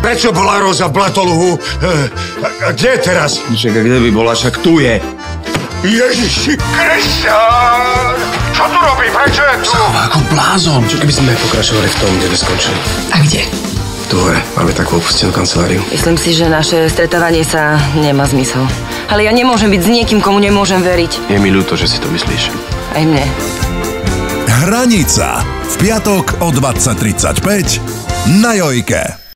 Prečo bola Roza Blatoluhu? A kde je teraz? Čakaj, kde by bola? Však tu je. Ježiši Kristián! Čo tu robí? Prečo je tu? Ako blázon. Čo keby sme pokračovali v tom, kde sme skončili? A kde? Tu hore. Máme takú opustenú kanceláriu. Myslím si, že naše stretávanie sa nemá zmysel. Ale ja nemôžem byť s niekým, komu nemôžem veriť. Je mi ľúto, že si to myslíš. Aj mne. Hranica. V piatok o 20:35 na Jojke.